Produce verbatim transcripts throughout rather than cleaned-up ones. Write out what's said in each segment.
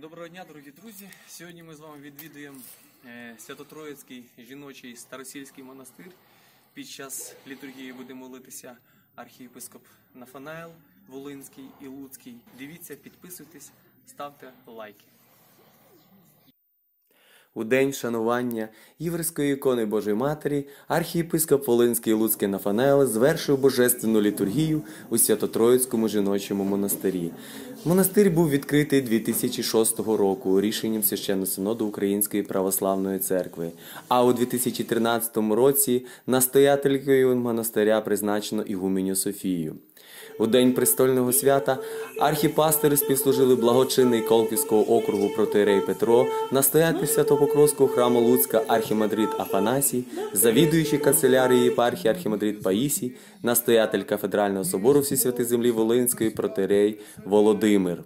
Доброго дня, дорогі друзі! Сьогодні ми з вами відвідуємо Свято-Троїцький жіночий Старосільський монастир. Під час літургії буде молитися архієпископ Нафанаїл Волинський і Луцький. Дивіться, підписуйтесь, ставте лайки. У день вшанування Єврейської ікони Божої Матері архієпископ Волинський і Луцький Нафанаїл звершив божественну літургію у Свято-Троїцькому жіночому монастирі. Монастир був відкритий дві тисячі шостого року рішенням Священного Синоду Української Православної Церкви, а у дві тисячі тринадцятому році настоятелькою монастиря призначено ігуменю Софію. У день престольного свята архіпастери співслужили благочинний Колківського округу протоієрей Петро, настоятель Свято-Покровського храму Луцька архімандрит Афанасій, завідуючий канцелярії єпархії архімандрит Паїсій, настоятель кафедрального собору всій святої землі Волинської протоієрей Володимир.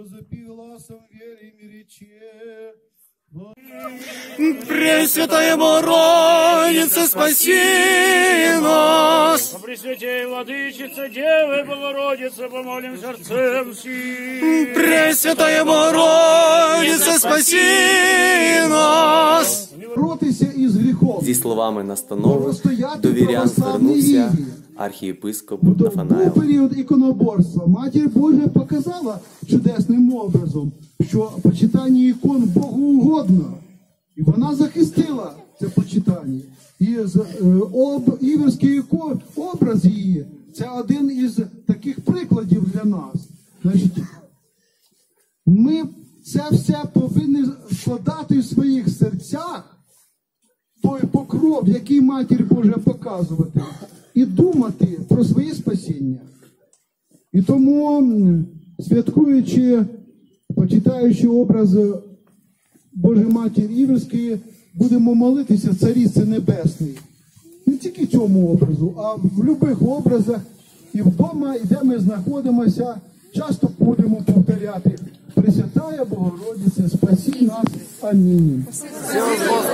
Пресвятая Богородица, спаси нас! Пресвятей, Владычица, Девы, Богородица, помолим сердцем всем. Пресвятая Богородица, спаси нас! Боротися із гріхом. Зі словами настанови до вірян звернувся архієпископ Нафанаїл. У період іконоборства Матір Божа показала чудесним образом, що почитання ікон Богу угодно. І вона захистила це почитання. І об, Іверський ікон, образ її, це один із таких прикладів для нас. Значить, ми це все повинні складати в своїх серцях, той покров, який Матір Божа показувати, і думати про своє спасіння. І тому, святкуючи, почитаючи образ Божої Матері Іверської, будемо молитися Цариці Небесної. Не тільки цьому образу, а в будь-яких образах і вдома, і де ми знаходимося, часто будемо повторяти: Пресвятая Богородиця, спаси нас. Амінь.